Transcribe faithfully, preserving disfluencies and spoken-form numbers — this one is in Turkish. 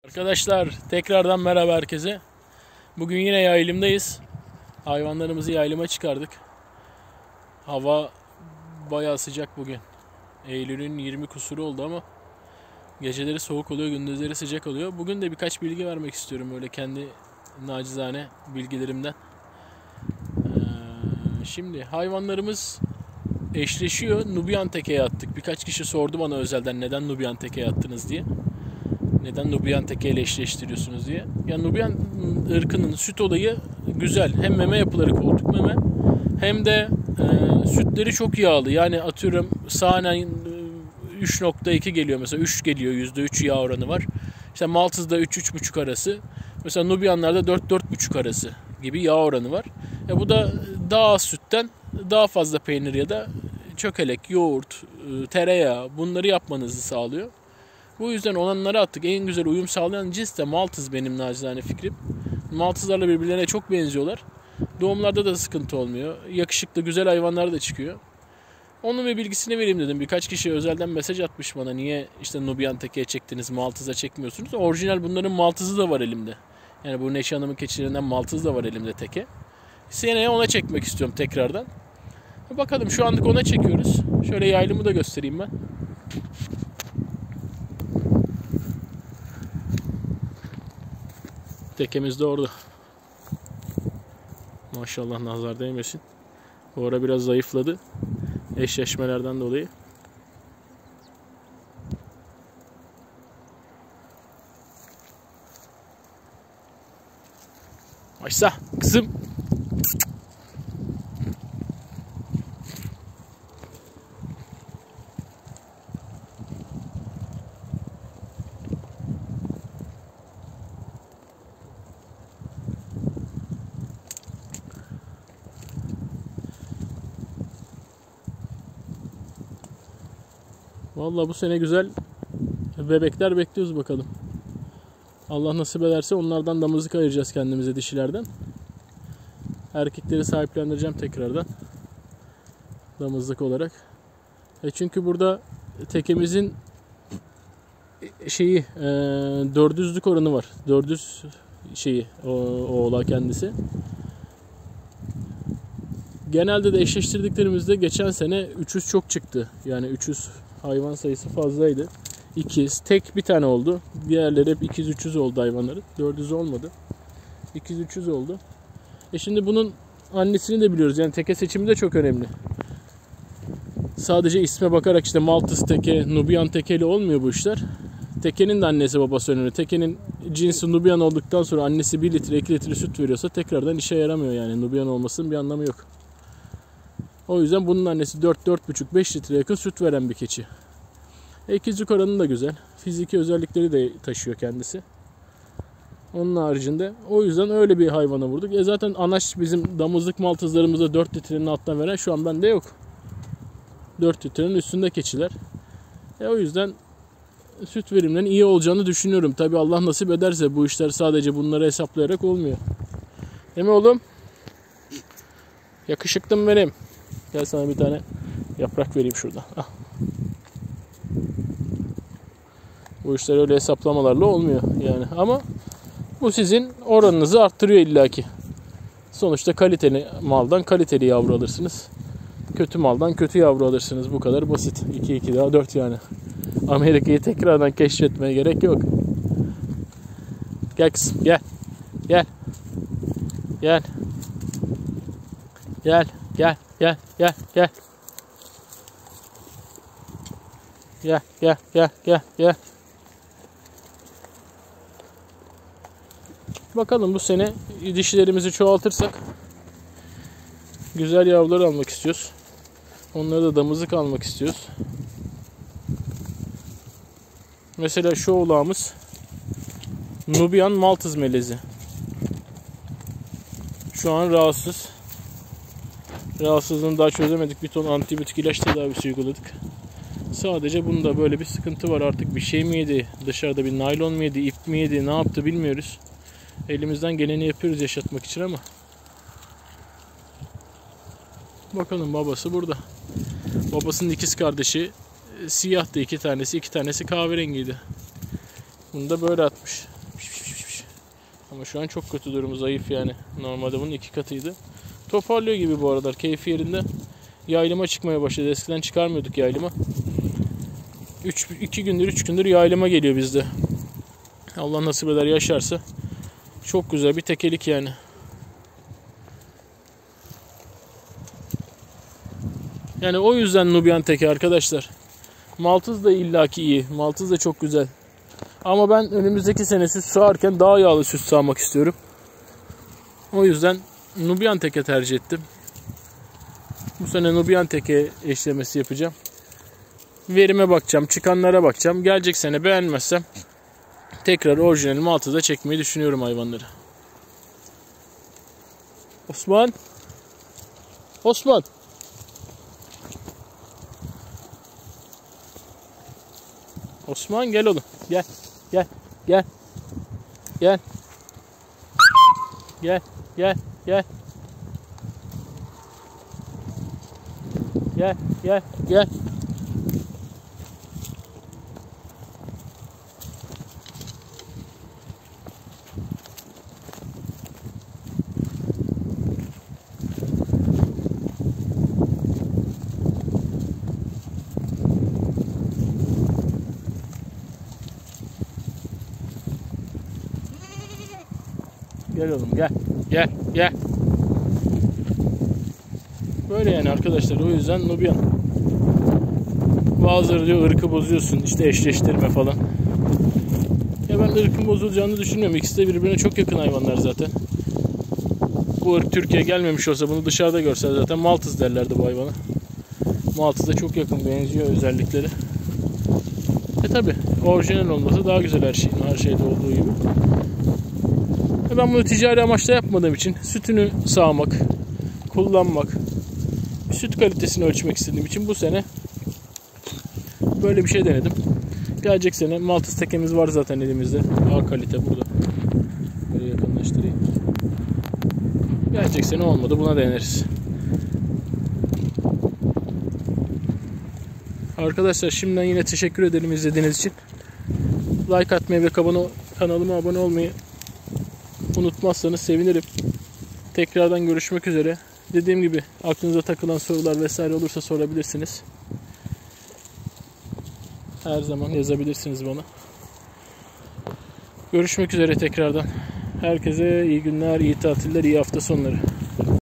Arkadaşlar tekrardan merhaba herkese. Bugün yine yaylımdayız. Hayvanlarımızı yaylıma çıkardık. Hava bayağı sıcak bugün. Eylül'ün yirmi kusuru oldu ama geceleri soğuk oluyor, gündüzleri sıcak oluyor. Bugün de birkaç bilgi vermek istiyorum öyle kendi nacizane bilgilerimden. Ee, şimdi hayvanlarımız eşleşiyor. Nubian tekeye attık. Birkaç kişi sordu bana özelden neden Nubian tekeye attınız diye. Neden Nubian teke ile eşleştiriyorsunuz diye. Ya Nubian ırkının süt olayı güzel. Hem meme yapıları koltuk meme hem de e, sütleri çok yağlı. Yani atıyorum sahnen üç nokta iki geliyor mesela, üç geliyor, yüzde üç yağ oranı var. İşte Maltız'da üç üç buçuk arası. Mesela Nubianlarda dört dört buçuk arası gibi yağ oranı var. E bu da daha az sütten daha fazla peynir ya da çökelek, yoğurt, tereyağı bunları yapmanızı sağlıyor. Bu yüzden olanları attık. En güzel uyum sağlayan cins de Maltız benim nacizane fikrim. Maltızlarla birbirlerine çok benziyorlar. Doğumlarda da sıkıntı olmuyor. Yakışıklı güzel hayvanlar da çıkıyor. Onun bir bilgisini vereyim dedim. Birkaç kişi özelden mesaj atmış bana. Niye işte Nubian tekeye çektiniz, Maltız'a çekmiyorsunuz? Orijinal bunların Maltız'ı da var elimde. Yani bu Neşe Hanım'ın keçilerinden Maltız da var elimde teke. Seneye ona çekmek istiyorum tekrardan. Bakalım şu anlık ona çekiyoruz. Şöyle yaylımı da göstereyim ben. Tekemiz de orada. Maşallah nazar değmesin. Bu ara biraz zayıfladı. Eşleşmelerden dolayı. Ayşe kızım. Vallahi bu sene güzel bebekler bekliyoruz bakalım. Allah nasip ederse onlardan damızlık ayıracağız kendimize dişilerden. Erkekleri sahiplendireceğim tekrardan. Damızlık olarak. E çünkü burada tekemizin şeyi e, dördüzlük oranı var. Dördüz şeyi o, oğla kendisi. Genelde de eşleştirdiklerimizde geçen sene üç yüz çok çıktı. Yani üç yüz hayvan sayısı fazlaydı. İkiz, tek bir tane oldu. Diğerleri hep ikiz üç yüz oldu hayvanları. dört yüz olmadı. ikiz üç yüz oldu. E şimdi bunun annesini de biliyoruz. Yani teke seçimi de çok önemli. Sadece isme bakarak işte Maltız teke, Nubian tekeli olmuyor bu işler. Tekenin de annesi babası önemli. Tekenin cinsi Nubian olduktan sonra annesi bir litre iki litre süt veriyorsa tekrardan işe yaramıyor yani. Nubian olmasının bir anlamı yok. O yüzden bunun annesi dört dört buçuk beş litre yakın süt veren bir keçi. İkizlik oranı da güzel. Fiziki özellikleri de taşıyor kendisi. Onun haricinde o yüzden öyle bir hayvana vurduk. E zaten anaç bizim damızlık maltızlarımızda dört litrenin altına veren şu an bende yok. dört litrenin üstünde keçiler. E o yüzden süt verimlerinin iyi olacağını düşünüyorum. Tabi Allah nasip ederse bu işler sadece bunları hesaplayarak olmuyor. Değil mi oğlum? Yakışıklım benim. Gel sana bir tane yaprak vereyim şurada. Ah. Bu işler öyle hesaplamalarla olmuyor yani. Ama bu sizin oranınızı arttırıyor illaki. Sonuçta kaliteli maldan kaliteli yavru alırsınız. Kötü maldan kötü yavru alırsınız. Bu kadar basit. iki iki daha dört yani. Amerika'yı tekrardan keşfetmeye gerek yok. Gel kızım gel. Gel. Gel. Gel. Gel. Gel. Gel. Gel. Gel. Gel. Gel. Gel. Gel. Bakalım bu sene dişilerimizi çoğaltırsak güzel yavrular almak istiyoruz. Onları da damızlık almak istiyoruz. Mesela şu oğlağımız Nubian Maltız melezi. Şu an rahatsız. Rahatsızlığını daha çözemedik. Bir ton antibiyotik ilaç tedavisi uyguladık. Sadece bunda böyle bir sıkıntı var. Artık bir şey mi yedi? Dışarıda bir naylon mu yedi? İp mi yedi? Ne yaptı bilmiyoruz. Elimizden geleni yapıyoruz yaşatmak için ama. Bakalım babası burada. Babasının ikiz kardeşi siyahtı iki tanesi. iki tanesi kahverengiydi. Bunu da böyle atmış. Ama şu an çok kötü durumu, zayıf yani. Normalde bunun iki katıydı. Toparlıyor gibi bu aralar. Keyfi yerinde. Yaylıma çıkmaya başladı. Eskiden çıkarmıyorduk yaylıma. iki gündür üç gündür yaylıma geliyor bizde. Allah nasip eder yaşarsa. Çok güzel bir tekelik yani. Yani o yüzden Nubian teke arkadaşlar. Maltız da illaki iyi. Maltız da çok güzel. Ama ben önümüzdeki sene süt sağarken daha yağlı süt sağmak istiyorum. O yüzden Nubian teke tercih ettim. Bu sene Nubian teke eşlemesi yapacağım. Verime bakacağım, çıkanlara bakacağım. Gelecek sene beğenmezsem tekrar orijinal Maltız'a çekmeyi düşünüyorum hayvanları. Osman. Osman. Osman gel oğlum. Gel. Gel. Gel. Gel. Gel. Gel. Gel. Gel. Gel. Gel. Gel oğlum gel. Gel. Gel. Böyle yani arkadaşlar, o yüzden Nubian. Bazıları diyor ırkı bozuyorsun, işte eşleştirme falan. Ya ben ırkın bozulacağını düşünmüyorum. İkisi de birbirine çok yakın hayvanlar zaten. Bu ırk Türkiye'ye gelmemiş olsa, bunu dışarıda görseler zaten Maltız derlerdi bu hayvana. Maltız'a çok yakın, benziyor özellikleri. E tabi orijinal olması daha güzel her şey, her şeyde olduğu gibi. E ben bunu ticari amaçla yapmadığım için, sütünü sağmak, kullanmak, süt kalitesini ölçmek istediğim için bu sene böyle bir şey denedim. Gelecek sene Maltız tekemiz var zaten elimizde. A kalite burada. Böyle yakınlaştırayım. Gelecek sene olmadı, buna deneriz. Arkadaşlar şimdiden yine teşekkür ederim izlediğiniz için. Like atmayı ve kanalıma abone olmayı unutmazsanız sevinirim. Tekrardan görüşmek üzere. Dediğim gibi aklınıza takılan sorular vesaire olursa sorabilirsiniz. Her zaman yazabilirsiniz bana. Görüşmek üzere tekrardan. Herkese iyi günler, iyi tatiller, iyi hafta sonları.